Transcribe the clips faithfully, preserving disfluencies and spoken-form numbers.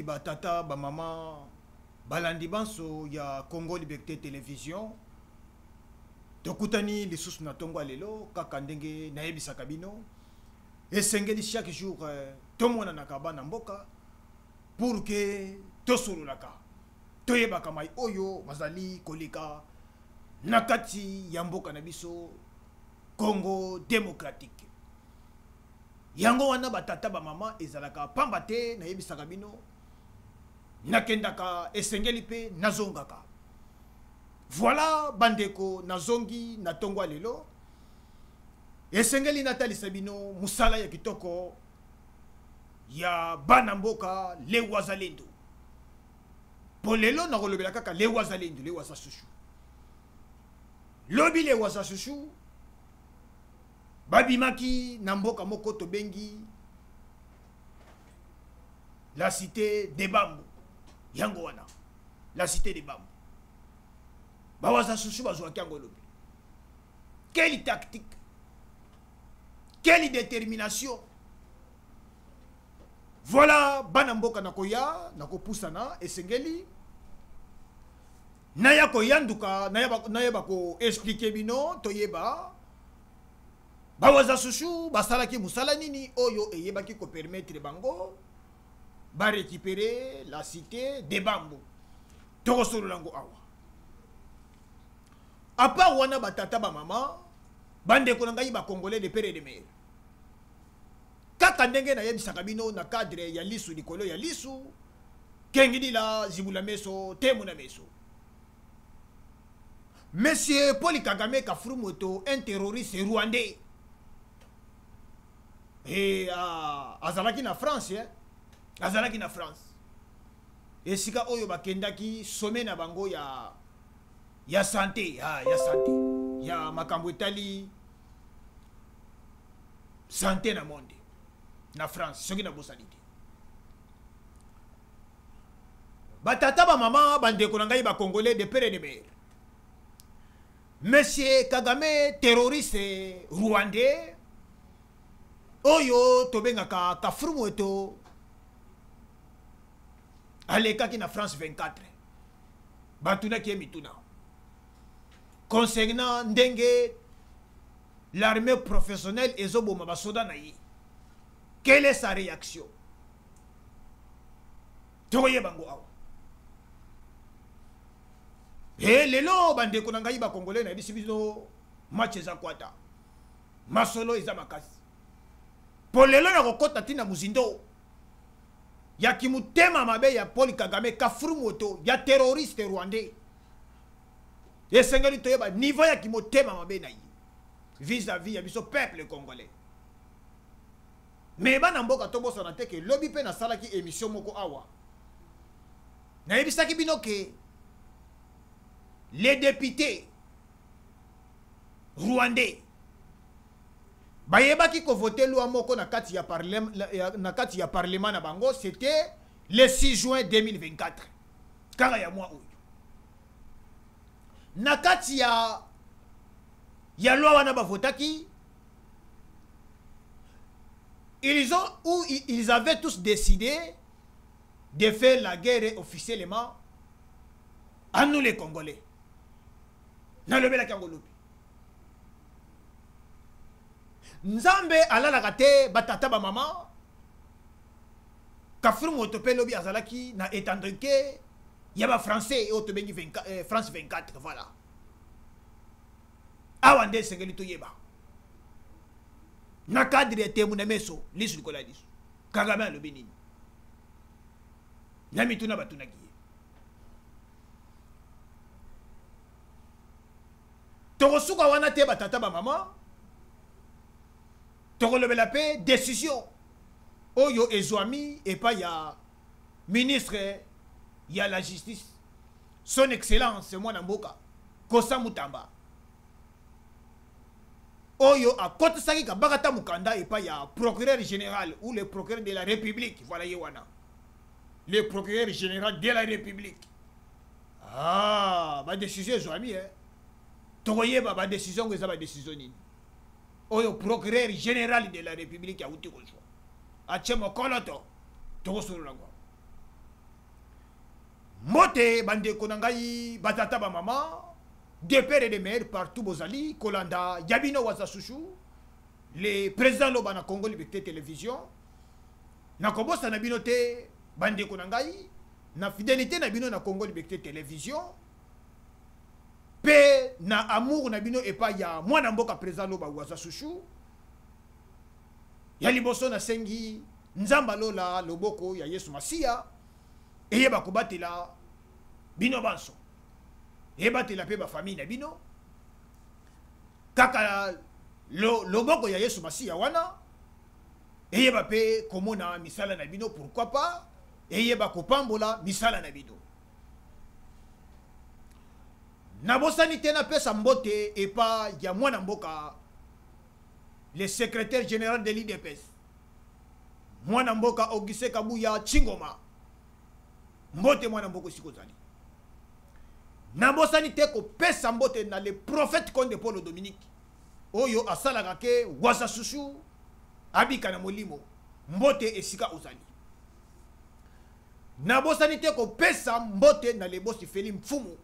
mingi ba tata ba mama balandi banso ya Congo Liberté Télévision tokutani lisusu na tongo lelo kaka ndenge nayebisaka bino esengeli chaque jour eh, tomona na kabana mboka pour que tosololaka toyebaka mai oyo bazali koleka nakati ya mboka na biso Congo démocratique. Yango wana batata ba mama ezalaka pamba te nayebisaka bino nakendaka esengeli pe nazongaka. Voilà bandeko nazongi na tongwa lelo esengeli natalisa bino musala ya kitoko ya bana mboka le wazalendo. Po lelo nakolobela kaka le wazalendo le wazashushu. Lobi le wazashushu babimaki na mboka moko tobengi la cité de Bambou. Yango wana la cité de Bambou. Bawaza susu bazwaki yango lobi. Quelle tactique, quelle détermination. Voilà bana mboka nakoya nakopusana esengeli naya koyanduka naya naya ko expliquer bino toyeba bawaza susu basalaki musala nini oyo eyebaki ko permettre bango ba récupérer la cité de Bambou. Tokosolo lango awa. À part wana batata ba mama bande ko ngai ba congolais de père et de mère. Kaka ndenge na yebisaka bino na cadre ya lisu likolo ya lisu kengidi la zibula meso temu na meso. Monsieur Paul Kagame Kafrumoto, un terroriste rwandais. Et à azalaki na France hein. Azalaki na France. Et sika oyo bakendaki sommet na bango ya ya santé, ya ya santé. Ya makambo etali santé na monde. Na France, soki na bosalite. Batata ba mama bandeko na ngai ba congolais de père et de mère. Monsieur Kagame terroriste rwandais oyo tobengaka Kafrumoto alekaki na France vingt-quatre batuna ki mituna concernant ndenge l'armée professionnelle ezoboma basoda na yi. Quelle est sa réaction? Toye bango awa. Et lelo bandeko na ngai ba congolais na bisibiso match eza kwata. Masolo eza makasi. Po lelo na kokota tina muzindo. Ya kimutema mabe ya Paul Kagame Kafrumoto ya terroriste rwandais. Esengeli toyeba niveau ya kimutema mabe na yi. Vis-à-vis ya biso peuple congolais. Mais bana mboka tobosa na teke lobby pe na salaki émission moko awa. Na yebisaki bino ke les députés rwandais bayebaki ko voter loi moko na kati ya parlement na kati ya parlement na bango, c'était le six juin deux mille vingt-quatre. Kaka ya mois oyo. Na kati ya ya loi wana ba votaki ils ont ou ils avaient tous décidé de faire la guerre officiellement à nous les Congolais. Na lobe la kangolobi. Nzambe ala la kate batata ba mama. Kafrumoto pe lobi azalaki na étendre que y a ba français et auto bengi vingt-quatre France vingt-quatre voilà. Awande sengeli to yeba. Na cadre temu na meso lisu likola lisu Kagame lobi nini na mituna batuna ki tokosuka wana te batata ba mama tokolobela pe décision oyo ezwami et pas ya ministre ya la justice son excellence mwana mboka Kosa Mutamba oyo a kote saki ka bakata mukanda et pas ya procureur général ou le procureur de la République. Voilà yewana. Le procureur général de la République. Ah, ba décision zoami hein. Tokoye ba ba décision que ça ba décision ni. Oyo procureur général de la République a uti ko. A chemo koloto. Toko solo lango. Mote bande konangai batata ba mama de père et de mère partout bozali kolanda yabino wazasushu le président loba na Congo Liberté Télévision na kobosa na bino te bande konangai na fidélité na bino na Congo Liberté Télévision pe na amour na bino epa ya mwana mboka président loba wazasushu ya liboso na sengi nzamba lola loboko ya Yesu Masia eye bakobatela bino banso eye batela pe ba famille na bino kaka lo loboko ya Yesu Masia wana eye ba pe komona misala na bino pourquoi pas eye bakopambola misala na bino na bosani te na pesa mbote epa ya mwana mboka le secrétaire général de l'I D P S mwana mboka Auguste Kabuya Chingoma mbote mwana mboko sikozali na bosani te ko pesa mbote na le prophète Konde Paul Dominique oyo asalaka ke wazasushu abika na molimo mbote esika ozali na bosani te ko pesa mbote na le bosi Feli Mfumu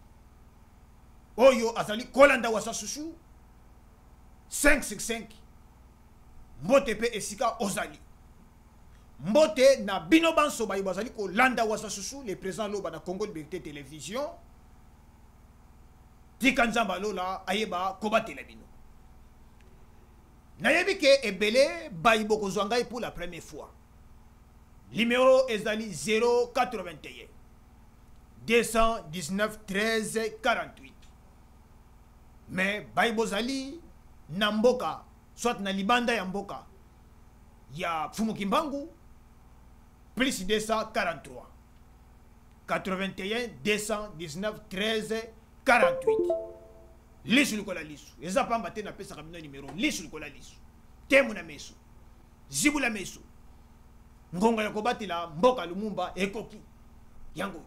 oyo azali kolanda wazasushu cinq sur cinq mbote pe esika ozali mbote na bino banso bayi bazali ko landa wazasushu le président loba na Congo Liberté Télévision tika nzamba lola ayeba kobatela bino nayebi ke ebele bayi bokozwa ngai pour la première fois numéro ezali zéro quatre-vingt-un deux cent dix-neuf treize quarante-huit mais bayi bozali na mboka soit na libanda ya mboka ya Fumu Kimbangu plus deux cent quarante-trois quatre-vingt-un deux cent dix-neuf treize quarante-huit lisu likola lisu eza pamba te na pesa kamino numéro lisu likola lisu temu na meso zibula meso ngonga ya kobatila mboka Lumumba ekoki yango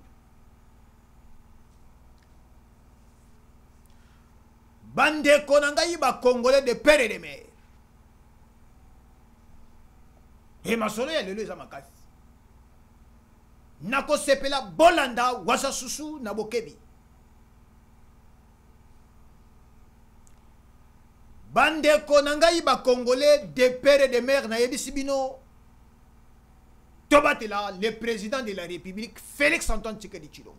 bande konangai ba congolais de père et de mère e masolo ya lelo eza makasi nako sepela bolanda wazasushu na bokebi bande konangai ba congolais de père et de mère na yebisi bino tobatela le président de la République Félix Antoine Tshisekedi Tshilombo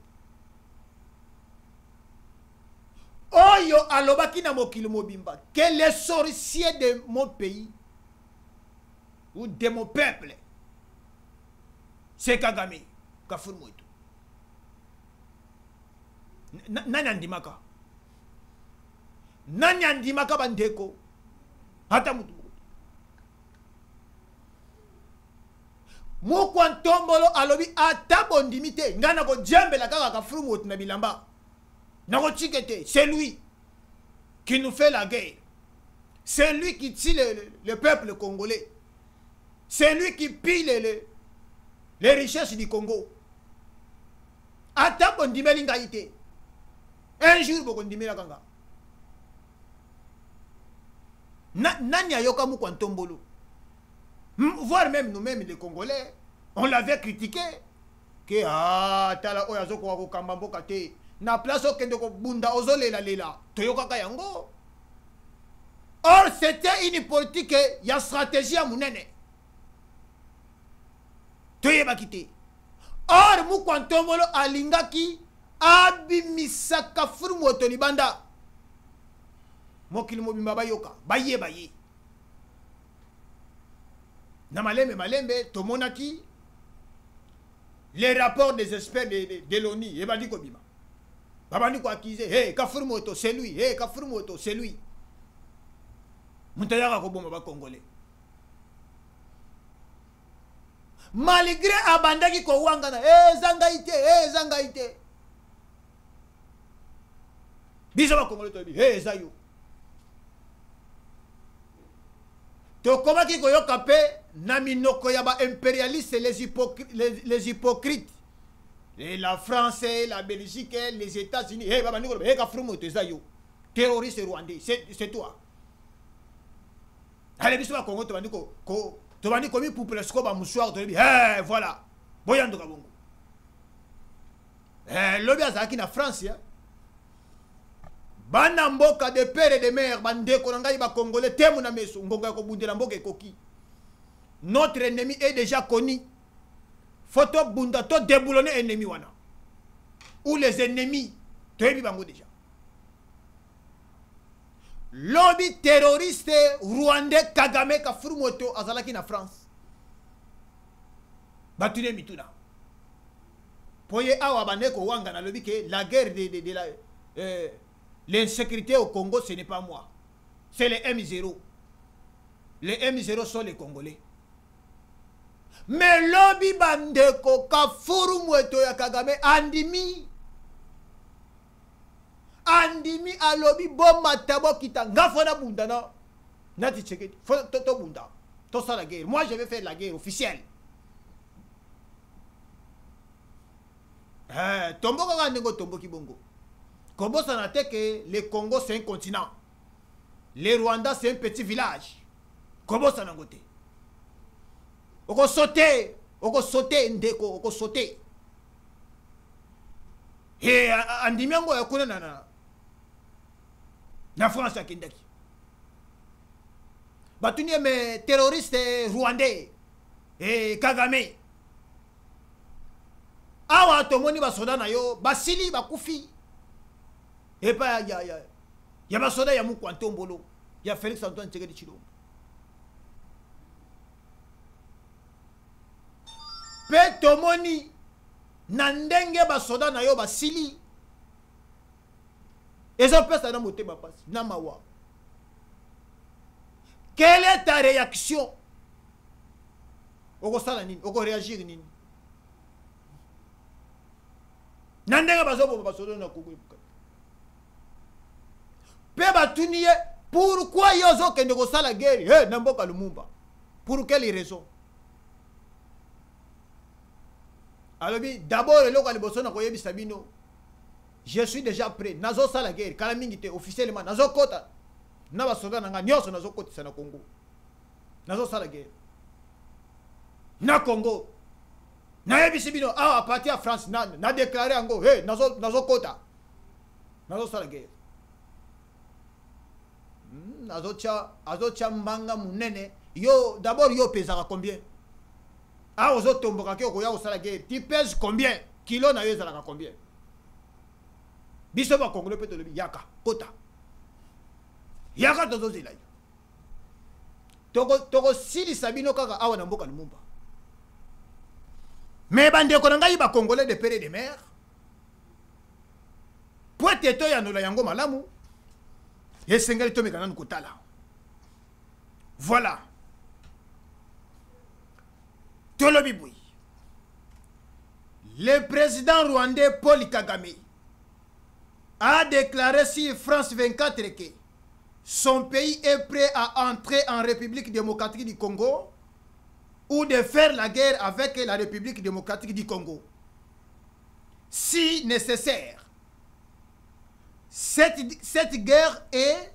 oyo alobaki na mokili mobimba que les sorciers de mon pays ou de mon peuple c'est Kagame Kafuru Moïto nani andimaka nani andimaka bandeko hata mutu mukwa ntombolo alobi ata bondimi te nga na kojambela kaka Kafuru Moïto na bilamba na kochikete c'est lui qui nous fait la guerre c'est lui qui tue le, le peuple congolais c'est lui qui pille les, les richesses du Congo. Ata bondimeli ngai te. Un jour bokondimela kanga. Na, nani ayoka mu kwa ntombolo. Voire même nous-mêmes les Congolais, on l'avait critiqué. Que ah tala oya zoko wako kamba mboka te. Na place okende ko bunda ozolela lela. Toyoka kayango. Or c'était une politique ya stratégie ya munene. Toyeba kite. Or mu kwa ntombolo alingaki abimisa Kafuru Moïto libanda. Mokili mobimba bayoka baye baye na malembe malembe tomonaki les rapports des experts de, de, de l'O N U et bandi kobima babandi ko accuser hey Kafuru Moïto c'est lui hey Kafuru Moïto c'est lui mutayaka ko bomba ba congolais malgré abandaki ko wangana eh zangaite eh zangaite biso ba congolais to bi hey zayo tokomaki koyoka pe na minoko ya ba impérialistes les hypocrites les, les hypocrites et la France la Belgique les États-Unis hey baba ndiko hey Kafuru Moïto zayo terroriste rwandais c'est c'est toi allez biso ba Congo to bandiko ko to bandiko mi pour presque ba musoir to bi hey voilà boyando kabongo eh, lobi azalaki na France ya bana mboka de père et de mère bandeko na ngai ba congolais temu na meso ngonga ya kobundela mboka ekoki. Notre ennemi est déjà connu. Photo bunda to déboulonner ennemi wana. Ou les ennemis toyebi bango déjà. Lobby terroriste rwandais Kagame ka Furumoto azalaki na France. Batune mituna. Poye awa bandeko wanga na lobby que la guerre de, de, de la euh, l'insécurité au Congo, ce n'est pas moi. C'est les M zéro. Les M zéro sont les Congolais. Mais lobby bandeko kafuru mweto ya Kagame andimi. Andimi a lobby bomba tabo kita. Ngafona bunda na. Nati cheketi. Toto bunda. Tout ça la guerre. Moi je vais faire la guerre officielle. Eh, tombo kaka ndeko tombo kibongo. Kobo sanate que le Congo c'est un continent. Le Rwanda c'est un petit village. Kobo sanangote. Oko sauter, oko sauter ndeko, oko sauter. Et andimiango ya kuna na na France ya kindaki. Batuni me terroriste rwandais et Kagame. Awa tomoni basoda na yo basili bakufi. Et pas ya ya ya basoda ya mukwanto mbolo ya Félix Antoine Tshisekedi Tshilombo. Pe tomoni na ndenge basoda na yo basili. Ezo pesa na motema pasi na mawa. Quelle est ta réaction? Oko sala nini? Oko réagir nini? Na ndenge bazobo basoda na Congo. Pe batuniye pourquoi yozo kende ko sala guerre? Eh na mboka Lumumba. Pour quelle raison? Alors, d'abord, je suis déjà prêt. Nazo sala guerre. Kalamingite officiellement. Nazo kota. Naba soda nanga nyoso nazo koti sana Congo. Nazo sala guerre. Na Congo. Na yebisibino ah à partir à France na na déclaré ango. Hey nazo nazo kota. Nazo sala guerre. Hmm, nazo cha azo cha mbanga munene. Yo d'abord yo pesera combien? Ah, aux autres tomboka qui ont la guerre. Tu pèses combien? Kilo na yezala combien? Biso ba Congolais peut te le yaka, kota. Yaka tozo zilai. Toko toko sili sabino kaka awa na mboka Lumumba. Mais bande ko ngai ba Congolais de père et de mère. Poete to ya no la yango malamu. Yesengeli to mekana nkutala. Voilà. Le président rwandais Paul Kagame a déclaré sur France vingt-quatre que son pays est prêt à entrer en République démocratique du Congo ou de faire la guerre avec la République démocratique du Congo, si nécessaire. Cette, cette guerre est...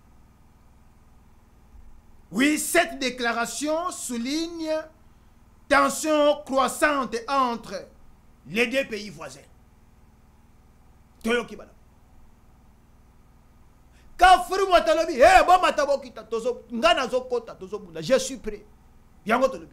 Oui, cette déclaration souligne tension croissante entre les deux pays voisins. Toyoki bana. Kafuru matalobi, eh bon matabokita tozo ngana zokota tozo bunda, je suis prêt. Yango tolobi.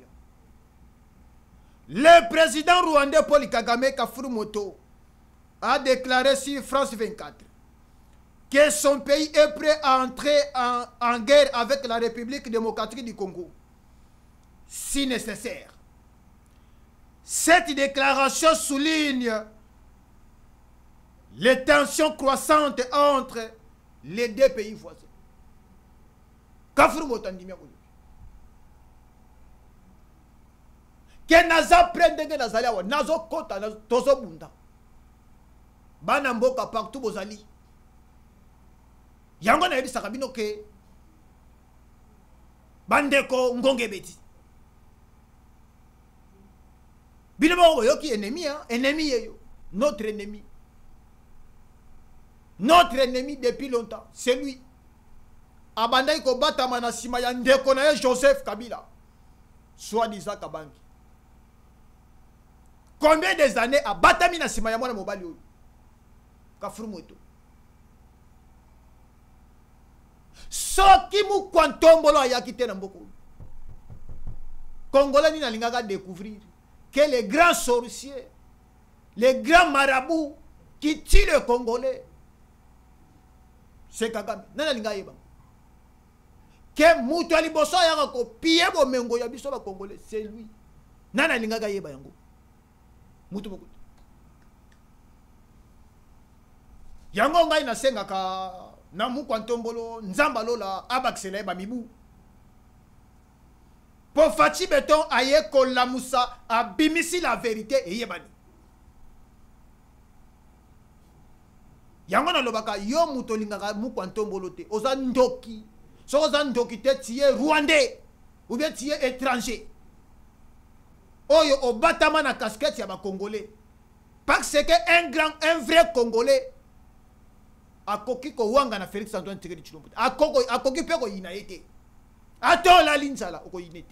Le président rwandais Paul Kagame Kafuru Moto a déclaré sur France vingt-quatre que son pays est prêt à entrer en, en guerre avec la République démocratique du Congo, si nécessaire. Cette déclaration souligne les tensions croissantes entre les deux pays voisins. Kafuru motandimia ko. Ke naza prendenge nazali awa nazo kota nazo tozo bunda. Bana mboka partout bozali. Yango na yebisa kabino ke bandeko ngonge beti. Bino yoki ennemi hein, ennemi yeyo, notre ennemi. Notre ennemi depuis longtemps, c'est lui. Abandai ko bata manasima ya ndeko na Joseph Kabila. Soi-disant Kabangi. combien des années abatami na sima ya mwana mobali oyo kafurumu eto soki mu kwantombolo ayaki te na mboka Congolais ni nalingaka découvrir que les grands sorciers, les grands marabouts qui tuent les Congolais, c'est Kagame. Nana linga yeba. Que mutu aliboso yaka ko piye bo mengo ya biso ba Congolais, c'est lui. Nana linga yeba yango. Mutu bokuta. Yango ngai na senga ka na mu kwantombolo nzamba lola abaksela ba mibu. Pour Fachi Beton aye kolamusa abimisi la vérité et yebani. Yango na lobaka yo mutolingaka mu kwantombolo te oza ndoki. So oza ndoki te tiye rwandais ou bien tiye étranger. Oyo obatama na casquette ya ba congolais. Parce que un grand un vrai congolais akoki ko wanga na Félix Antoine Tshisekedi Tshilombo. Akoko akoki pe ko yina yete. Ato la linsala ko yinete.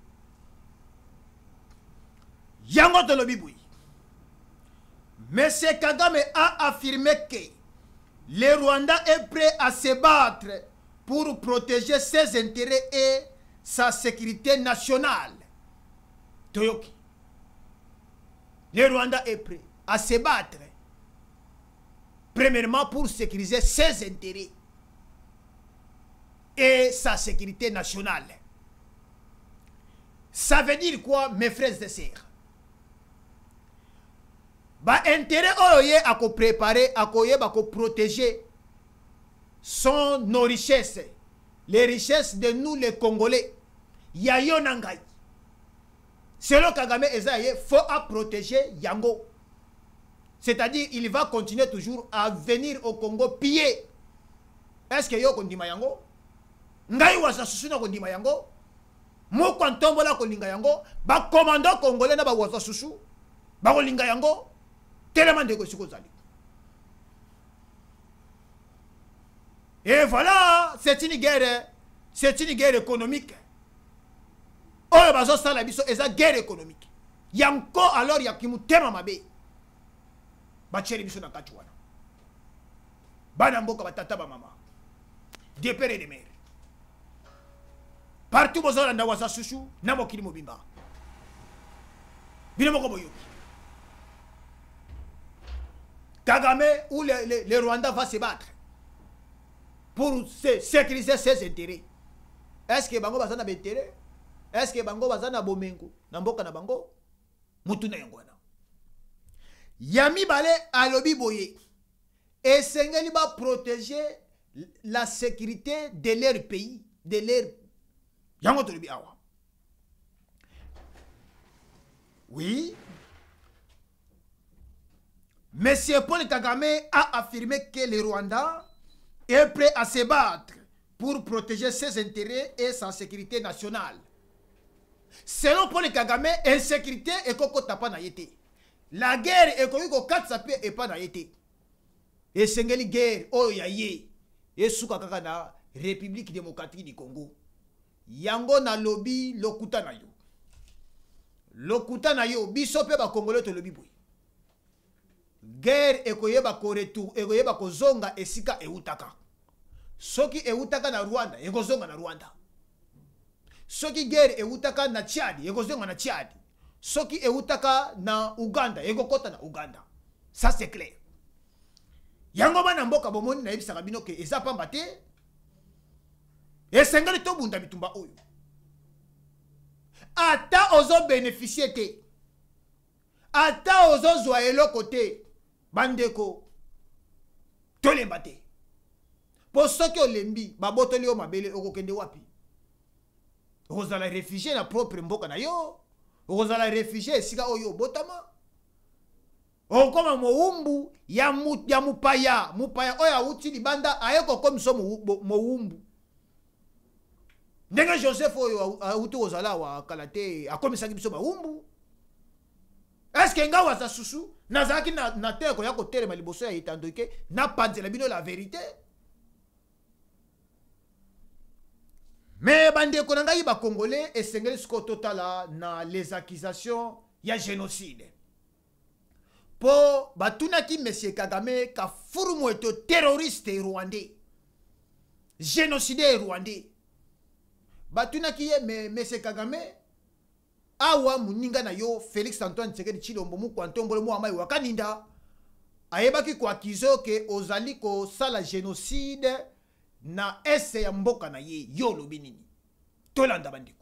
Yango de l'Obiboui. Monsieur Kagame a affirmé que le Rwanda est prêt à se battre pour protéger ses intérêts et sa sécurité nationale. Toyoki. Le Rwanda est prêt à se battre premièrement pour sécuriser ses intérêts et sa sécurité nationale. Ça veut dire quoi, mes frères et sœurs? Ba intérêt oye à ko préparer, à ko yeba ko protéger sont nos richesses, les richesses de nous les Congolais. Yayo nangai. Selon Kagame Ezaye, faut à protéger Yango. C'est-à-dire, il va continuer toujours à venir au Congo piller. Est-ce que yo kondima Yango? Ngai wasa susuna kondima Yango? Mo kwantombo la kolinga Yango? Ba commando congolais na ba wasa susu? Ba kolinga Yango? Tellement de choses. Et voilà, c'est une guerre, c'est une guerre économique. Oh, bazo sala biso, c'est une guerre économique. Yanko alors yakimu tema mabe. Bacheri biso na kachuana. Bana mboka batata ba mama. De père et de mère. Partout bozo landa wasa susu, na mokili mobimba. Bino moko boyo. Kagame ou le, le, le Rwanda va se battre pour se sécuriser ses intérêts. Est-ce que Bango Bazana a intérêt? Est-ce que Bango Bazana a bomengo? Namboka na Bango? Mutuna yangwana. Yami Bale alobi boye. Et Sengeli va protéger la sécurité de leur pays, de leur. Yango tolobi awa. Oui. Monsieur Paul Kagame a affirmé que le Rwanda est prêt à se battre pour protéger ses intérêts et sa sécurité nationale. Selon Paul Kagame, insécurité est koko tapa na yete. La guerre est koko katsape et pas na yete. Et sengeli guerre oh ya ye. Et souka kaka na République démocratique du Congo. Yango na lobby lokuta na yo. Lokuta na yo bisope ba Congolais to lobby boy. Guerre ekoyeba ko retour ekoyeba ko zonga esika eutaka. Soki eutaka na Rwanda ekozonga na Rwanda. Soki guerre eutaka na Tchad ekozonga na Tchad. Soki eutaka na Uganda ekokota na Uganda. Ça c'est clair. Yango bana mboka bomoni na yebisaka bino ke eza pamba te. Esengeli to bunda bitumba oyo. Ata ozo bénéficier te. Ata ozo zwa eloko te. Bandeko tolemba te po soki olembi babotoli yo mabele okokende wapi okozala réfugié na propre mboka na yo okozala réfugié esika oyo botama okoma mowumbu ya mu, ya mupaya mupaya oyo awuti libanda ayeko komiso mowumbu ndenge Joseph oyo awuti kozala wa kala te akomisaki biso mawumbu. Est-ce que nga waza susu nazaki na na teko ya kotere maliboso ya itandoke na panzela bino la vérité? Mais bande ko nanga ba congolais esengeli sko totala na les accusations ya génocide. po batunaki monsieur Kagame ka furumu eto terroriste rwandais génocidaire rwandais batunaki ye me monsieur Kagame awa muninga na yo Félix Antoine Tshisekedi Tshilombo mu kwantombolo mu amai wakaninda ayebaki ko akizo ke ozali ko sala génocide na ese ya mboka na ye yo lobi nini tolanda bandiko.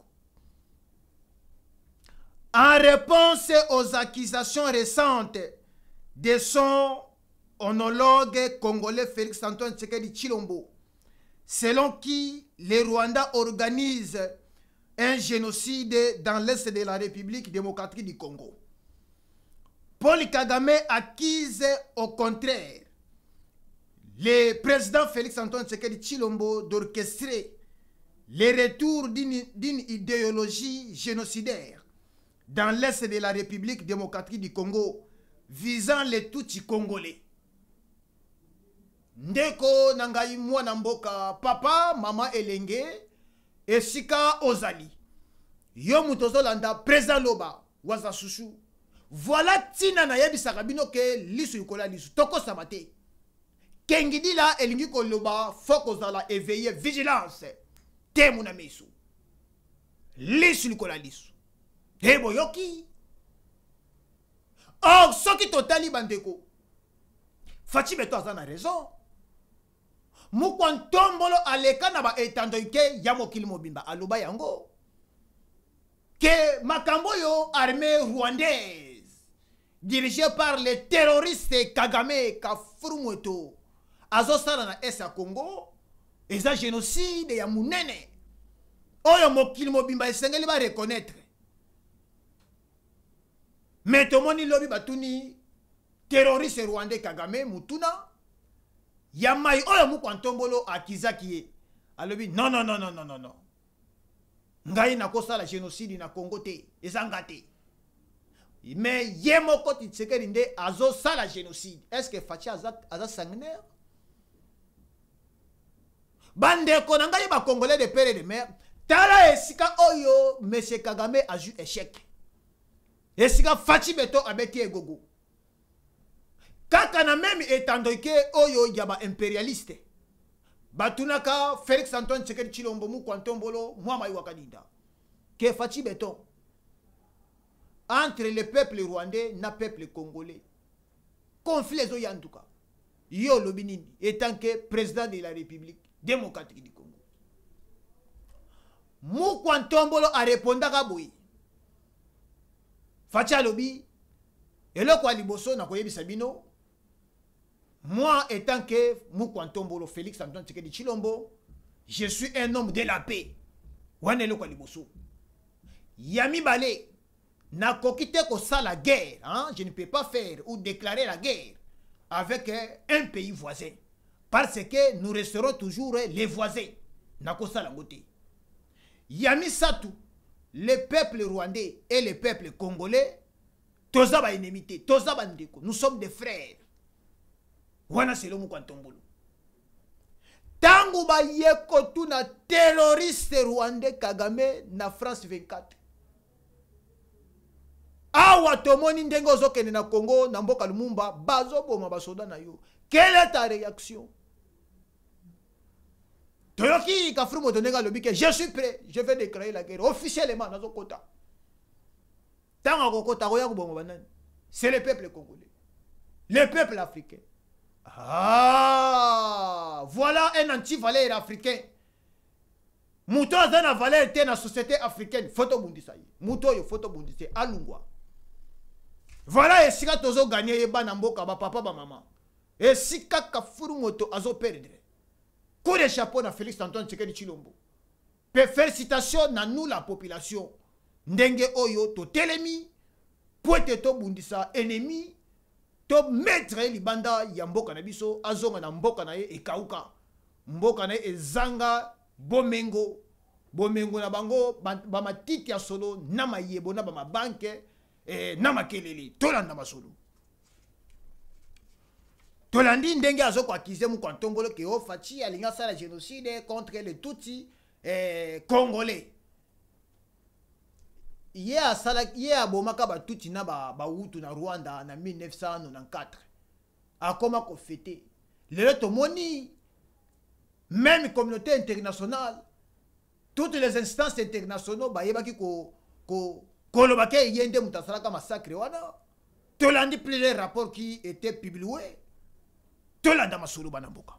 En réponse aux accusations récentes de son homologue congolais Félix Antoine Tshisekedi Tshilombo, selon qui les Rwandais organisent un génocide dans l'est de la République démocratique du Congo, Paul Kagame accuse au contraire le président Félix Antoine Tshisekedi Tshilombo d'orchestrer le retour d'une idéologie génocidaire dans l'est de la République démocratique du Congo, visant les Tutsis congolais. Ndeko nangai mwana mboka papa mama elenge esika ozali yo mutozolanda président loba waza susu voilà tina na yebisaka bino ke lisu yukola lisu toko samate kengidi la elingi ko loba foko zala éveiller vigilance temu na mesu lisu yukola lisu Hebo yoki. Or, ce qui totali bandeko. Fachi beto azana raison. Mukwantombolo aleka na ba etandoike yamo kilimobimba aluba yango. Que makambo yo armée rwandaise dirigée par les terroristes Kagame Kafurumweto azosala na esa Congo eza génocide ya munene. Oyo mokili mobimba esengeli ba reconnaître. Mais tout le monde lobi batuni terroriste rwandais Kagame mutuna yamai oyo mukwantombolo akizaki alobi non non non non non non non ngai nakosa la génocide na Congo te ezanga te mais yemoko Tshisekedi nde azo sala génocide. Est-ce que Fachi aza aza sanguinaire bande ko ngai ba congolais de père et de mère tala esika oyo monsieur Kagame a eu échec. Esika Fachi beto abeti egogo. Kaka na même etandoike oyo yaba impérialiste. Batunaka Félix Antoine Tshisekedi Tshilombo mu kwantombolo mwama iwakadinda. Que Fachi beto entre le peuple rwandais na peuple congolais. Conflit zo yanduka. Yo lobinini étant que président de la République démocratique du Congo. Mu kwantombolo a répondaka boyi. Fachi alobi eloko aliboso na koyebisa bino moi étant que Mukwantombolo Félix Antoine Tshisekedi Tshilombo je suis un homme de la paix wana eloko aliboso yami bale na kokite ko sala guerre hein? Je ne peux pas faire ou déclarer la guerre avec un pays voisin parce que nous resterons toujours les voisins na ko sala ngote yami satu. Le peuple rwandais et le peuple congolais, toza ba ennemité, toza ba ndeko, nous sommes des frères. Wana selo mukwantombolo. Tangu ba yeko tuna terroriste rwandais Kagame na France vingt-quatre. Awa tomoni ndenge ozokende na Congo na mboka Lumumba bazo boma basoda na yo. Quelle est ta réaction? Toyoki Kafurumo Tonega lobi que je suis prêt, je vais déclarer la guerre officiellement dans notre quota. C'est le peuple congolais, le peuple africain. Ah, voilà un anti-valeur africain. Mouto azana valeur était dans la société africaine. Photo bundisayi. Mouto yo photo bundise alungwa. Voilà et si tozo gagner yeba na mboka ba papa ba maman. Et si Kafurumo to azo perdre. Coup de chapeau na Félix Antoine Tshisekedi Tshilombo. Félicitations na nous la population. Ndenge oyo to telemi poete to bundisa ennemi to mettre libanda ya mboka na biso azonga na mboka na ye ekauka. Mboka na ye ezanga bomengo. Bomengo na bango ba matiti ya solo na mayebo na ba mabanke eh, na makelele tolanda masolo. Tolandi ndenge azoko akize mu kwantombolo ke o Fachi alinga sala génocide contre les Tutsis eh, congolais. ye asala ye abomaka batuti na ba bautu na Rwanda na mille neuf cent quatre-vingt-quatorze akoma ko fêter lelo tomoni même communauté internationale toutes les instances internationales ba yebaki ko ko kolobake yende mutasalaka massacre wana tolandi plusieurs rapports qui étaient publiés tolanda masulu banamboka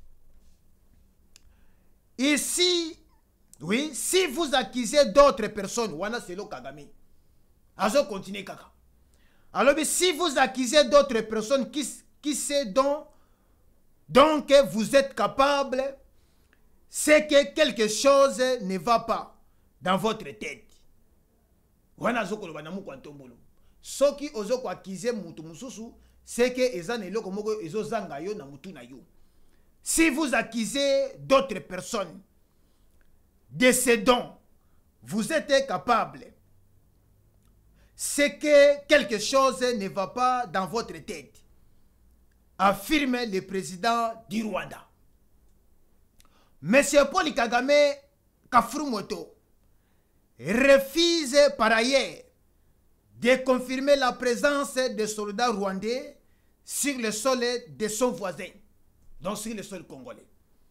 ici. Oui, si vous accusez d'autres personnes, wana c'est le Kagame. Azo continue kaka. Alors si vous accusez d'autres personnes qui qui sait donc donc vous êtes capable, c'est que quelque chose ne va pas dans votre tête. Wana zo koloba na muko ntombolo. Soki ozo ko accuser mutu mususu, c'est que ezana eloko moko ezo zanga yo na mutu na yo. Si vous accusez d'autres personnes de ce dont vous êtes capable, c'est que quelque chose ne va pas dans votre tête, affirme le président du Rwanda. Monsieur Paul Kagame Kafrumoto refuse par ailleurs de confirmer la présence des soldats rwandais sur le sol de son voisin, donc sur le sol congolais.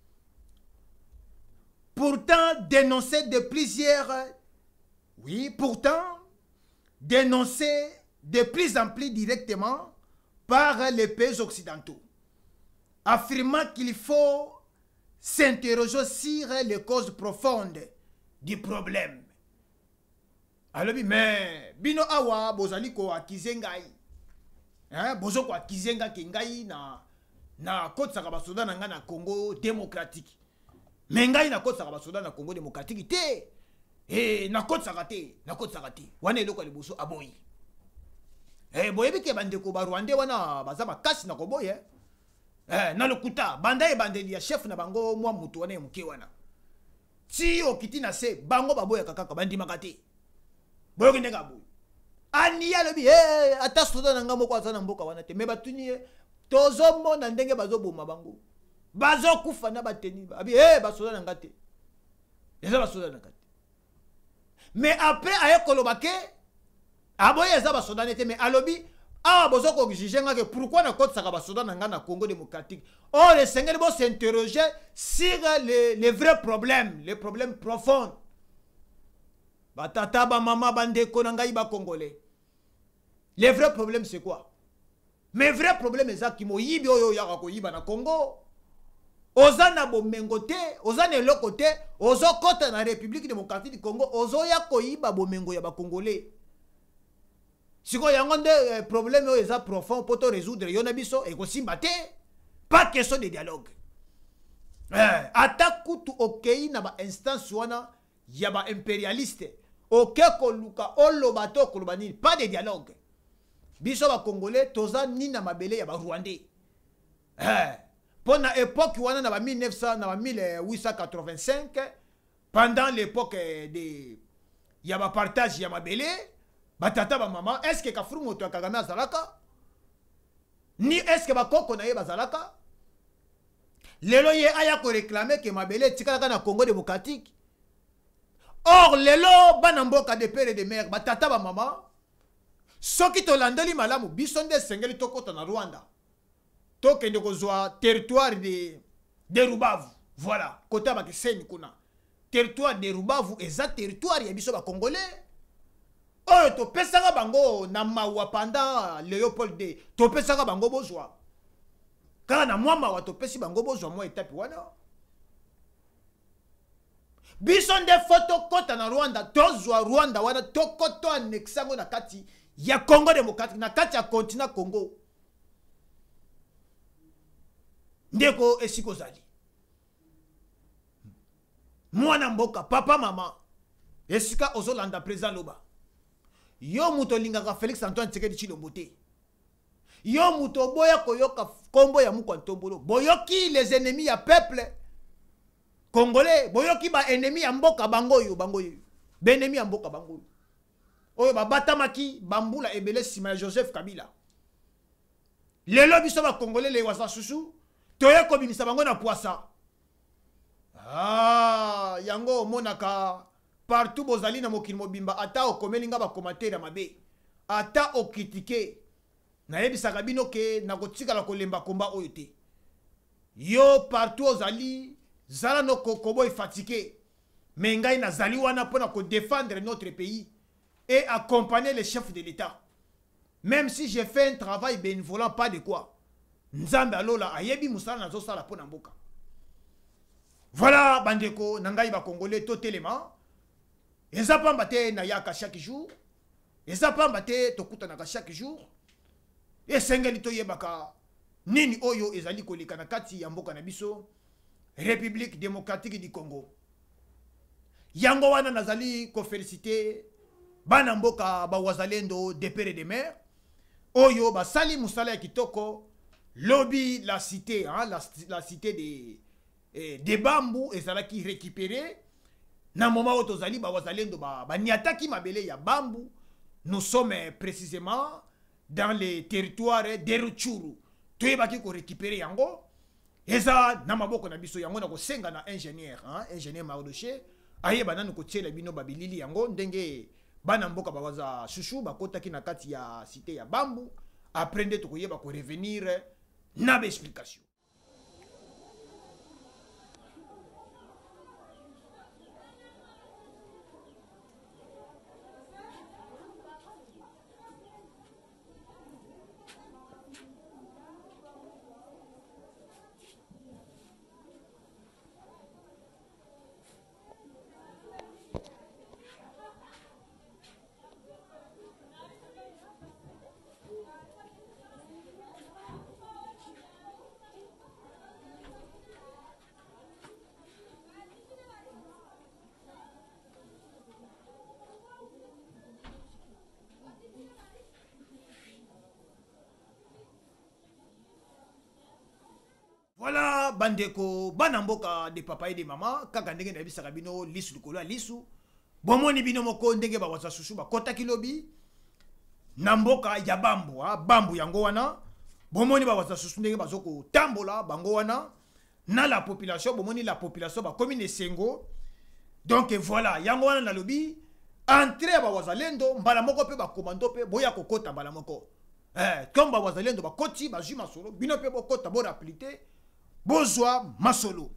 Pourtant dénoncé de plusieurs, oui, pourtant dénoncé de plus en plus directement par les pays occidentaux, affirmant qu'il faut s'interroger sur les causes profondes du problème. Alors, mais, bino awa, bozali ko akize ngai. Hein, bozo ko akize ngai ngai na, na kotsa ka basoda na nga na Congo démocratique. Mais ngai na kotsa ka basoda na Congo démocratique te. Eh, na kotsa ka te, na kotsa ka te. Wana eloko le boso aboyi. Eh, boyebi ke bandeko ba Rwanda wana baza makasi na koboye. Eh, na lokuta, banda e bandeli ya chef na bango mwa mutu wana muke wana. Ti okiti na se, bango baboya kakaka bandi makate. Boyo kende ka boyo. Ani ya lobi, eh, ata soda na ngamo kwa sana mboka wana te. Me batuni eh, tozo mona ndenge bazo boma bango. Bazo kufa na bateni. Abi, eh, basoda na ngate. Eza basoda na ngate. Mais après, aye kolobake, aboye eza basoda nete, mais alobi, ah, bozo ko gijenga que pourquoi na kote saka basoda na nga na Congo démocratique. Oh, le Seigneur bo s'interroger sur les, les vrais problèmes, les problèmes profonds. Batata ba mama bande konanga iba congolais. Les vrais problèmes c'est quoi? Mais vrais problèmes eza ki mo yibi oyo ya ko yiba na Congo. Ozana bomengo te, ozana eloko te, ozo kota na République démocratique du Congo, ozo ya ko yiba bomengo ya ba congolais. Siko yango nde eh, problème oyo eza profond pour te résoudre yona biso e ko simba te. Pas question de dialogue. Eh, ata kutu okei na ba instance wana ya ba impérialiste. Oke ko luka olo bato ko lubani, pas de dialogue. Biso ba congolais toza ni na mabele ya ba rwandais. Eh, pendant l'époque wana na ba mille neuf cents na ba mille huit cent quatre-vingt-cinq, pendant l'époque de ya ba partage ya mabele, batata ba maman, est-ce que Kafuru moto Kagame azalaka? Ni est-ce que ba koko na ye bazalaka? Lelo ye aya ko réclamer que mabele tikalaka na Congo démocratique. Or lelo bana mboka de père et de mère, batata ba maman, soki to landeli malamu bisonde sengeli tokota na Rwanda. Tokende kozwa territoire de de Rubavu. Voilà, kota ba kiseni kuna. Territoire de Rubavu eza territoire ya biso ba congolais. Oh, to pesaka bango na mawa pendant Léopold deux. To pesaka bango bozwa. Kala na mwa mawa to pesi bango bozwa mwa etape wana. Bison de photo kota na Rwanda, tozwa Rwanda wana tokoto anexango na kati ya Congo démocratique, na kati ya continent Congo. Ndeko esiko zali. Mwana mboka, papa mama, esika ozolanda président loba. Yo muto lingaka Félix Antoine Tshisekedi Tshilombo te. Yo muto boya koyoka kombo ya mukwa ntombolo. Boyoki les ennemis ya peuple congolais, boyoki ba ennemi ya mboka bango yo bango yo. Ba ennemi ya mboka bango yo. Oyo ba batamaki bambula ebele sima ya Joseph Kabila. Lelo biso ba congolais le wasa susu, toye ko bimisa bango na poisa. Ah, yango monaka partout bozali na mokili mobimba ata okomeli nga ba commentaire mabe ata okritike nayebisaka bino ke nakotikala kolemba komba oyo te yo partout ozali zala no kokobo fatigué mais ngai nazali wana pona ko défendre notre pays et accompagner les chefs de l'État. Même si j'ai fait un travail bénévolant, pas de quoi. Nzambe alola ayebi musala nazo sala pona mboka. Voilà bandeko nangai ba congolais totelema. Eza pamba te na yaka chaque jour. Eza pamba te tokuta naka chaque jour. Et sengeli to yebaka nini oyo ezali koleka na kati ya mboka na biso République démocratique du Congo. Yango wana nazali ko féliciter bana mboka ba wazalendo de père et de mère. Oyo ba sali musala ya kitoko lobby la cité hein, la, la cité des eh, des bambous ezala qui récupéré na moment où tozali ba wazalendo ba, ba niataki mabele ya bambou. Nous sommes eh, précisément dans les territoires de Rutshuru. Toyebaki ko récupérer yango eza na maboko na biso yango na ko senga na ingénieur hein, ingénieur Mardoché ayeba nanu ko tiela bino babilili yango ndenge bana mboka bawaza chouchou bakotaki na kati ya cité ya bambu aprende tokoyeba ko revenir na ba explication. Voilà bandeko banamboka de papa et de maman kaka ndenge na bisaka bino lisu likolo lisu bomoni bino moko ndenge ba waza susu ba kota kilobi na mboka ya bambu ha bambu yango wana bomoni ba waza susu ndenge bazoko tambola bango wana na la population bomoni la population ba commune Sengo. Donc voilà yango wana na lobi entrée ba wazalendo mbala moko pe ba komando pe boya kokota mbala moko eh comme ba wazalendo ba koti ba juma solo bino pe bokota bo rapidité Bozwa masolo.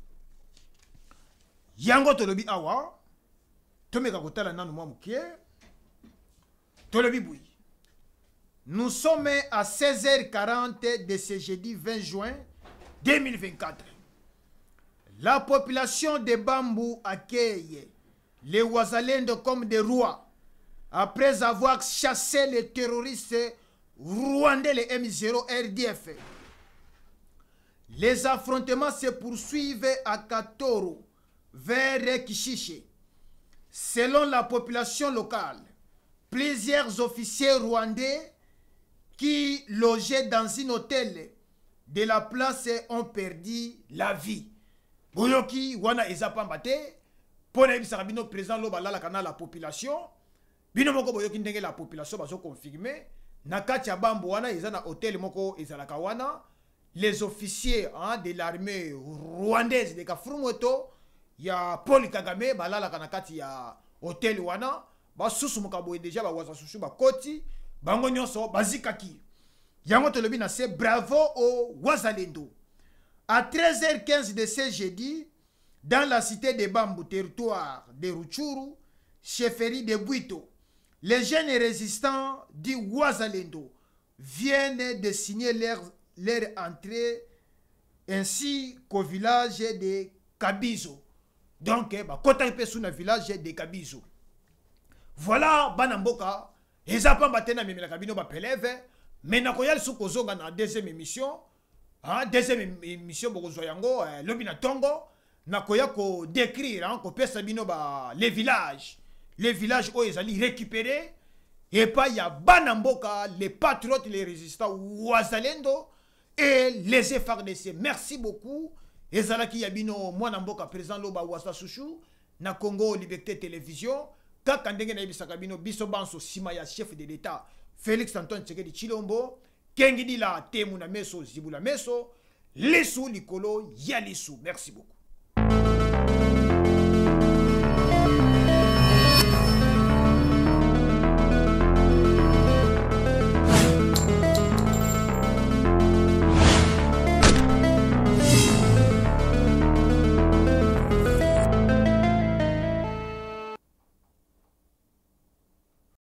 Yango tolobi awa. Tomeka kotala nanu mwa mukie. Tolobi boui. Nous sommes à seize heures quarante de ce jeudi vingt juin deux mille vingt-quatre. La population de Bambou accueille les Wazalendo comme des rois après avoir chassé les terroristes rwandais, les M zéro R D F. Les affrontements se poursuivent à Katoro, vers Kishiche. Selon la population locale, plusieurs officiers rwandais qui logeaient dans un hôtel de la place ont perdu la vie. Boyoki wana ezapambate pour les sarabino présent lobala la kana la population. Bino moko boyoki ndenge la population bazo confirmer nakati ya bambo wana ezana hôtel moko ezalaka wana. Les officiers hein, de l'armée rwandaise de Kafrumweto, il y a Paul Kagame, balala kanakati ya hôtel wana, ba susu mukaboye déjà ba waza susu ba koti, bango nyonso bazikaki. Yango tolobi na se bravo au Wazalendo. À treize heures quinze de ce jeudi, dans la cité de Bambou, territoire de Rutshuru, chefferie de Bwito, les jeunes résistants du Wazalendo viennent de signer leur leur entrée ainsi qu'au village de Kabizo. Donc, bah, kota pe sous le village de Kabizo. Voilà, banamboka, ezapa batena memela kabino ba peleve, mais na koyal sou kozonga na deuxième émission, hein, deuxième émission bokozwa yango, eh, lobi na tongo, na koya ko décrire, hein, ko pesa bino ba les villages, les villages où ils allaient récupérer, et pas il y a banamboka, les patriotes, les résistants, Wazalendo, et les F A R D C. Merci beaucoup. Ezalaki yabino mwana mboka président loba wasa susu na Congo Liberté Télévision. Kaka ndenge na yebisaka bino biso banso sima ya chef de l'État Félix Antoine Tshisekedi Tshilombo. Kengi di la temu na meso zibula meso. Lisu likolo ya lisu. Merci beaucoup.